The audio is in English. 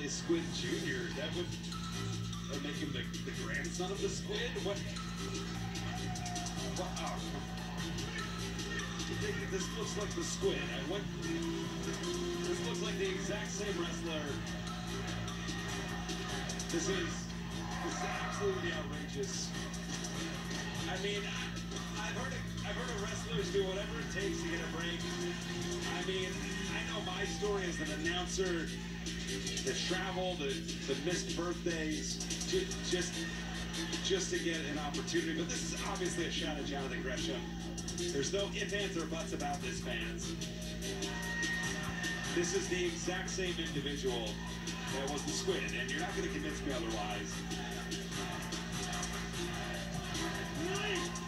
is Squid Jr. That would make him the grandson of the Squid? What? Wow. This looks like the Squid. This looks like the exact same wrestler. This is absolutely outrageous. I mean, I've heard of wrestlers do whatever it takes to get a break. I mean, I know my story as an announcer, the travel, the missed birthdays, just to get an opportunity. But this is obviously a shot at Jonathan Gresham. There's no ifs, ands, or buts about this, fans. This is the exact same individual that was the Squid, and you're not going to convince me otherwise.